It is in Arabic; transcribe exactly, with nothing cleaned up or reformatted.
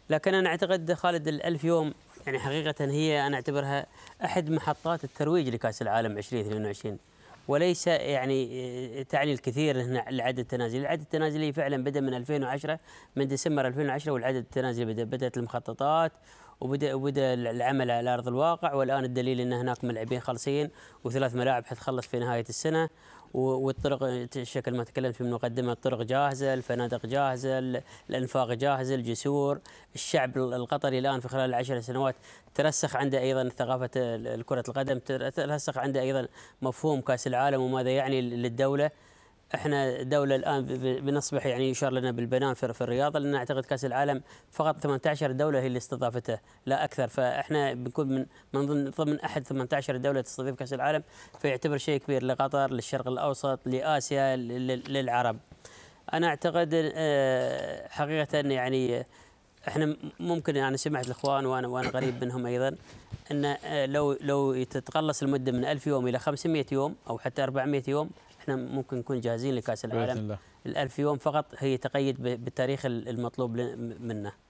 لكن انا اعتقد خالد الألف يوم يعني حقيقه هي انا اعتبرها احد محطات الترويج لكاس العالم ألفين واثنين وعشرين، وليس يعني تعني الكثير هنا العد التنازلي. العد التنازلي فعلا بدا من ألفين وعشرة، من ديسمبر ألفين وعشرة والعد التنازلي بدا، بدات المخططات وبدا وبدا العمل على ارض الواقع. والان الدليل ان هناك ملاعبين خالصين وثلاث ملاعب حتخلص في نهايه السنه، والطرق الشكل ما تكلمت في المقدمه، الطرق جاهزه، الفنادق جاهزه، الانفاق جاهزه، الجسور. الشعب القطري الان في خلال العشر سنوات ترسخ عنده ايضا ثقافه كره القدم، ترسخ عنده ايضا مفهوم كاس العالم وماذا يعني للدوله. احنا دوله الان بنصبح يعني يشار لنا بالبنان في الرياضه، لان اعتقد كاس العالم فقط ثمانية عشر دوله هي اللي استضافته لا اكثر، فاحنا بنكون من من ضمن ضمن احد ثمانية عشر دوله تستضيف كاس العالم، فيعتبر شيء كبير لقطر، للشرق الاوسط، لاسيا، للعرب. انا اعتقد حقيقه يعني احنا ممكن يعني سمعت الاخوان وانا وانا قريب منهم ايضا ان لو لو تتقلص المده من ألف يوم الى خمسمئة يوم او حتى أربعمئة يوم احنا ممكن نكون جاهزين لكاس العالم. الألف يوم فقط هي تقيد بالتاريخ المطلوب منا.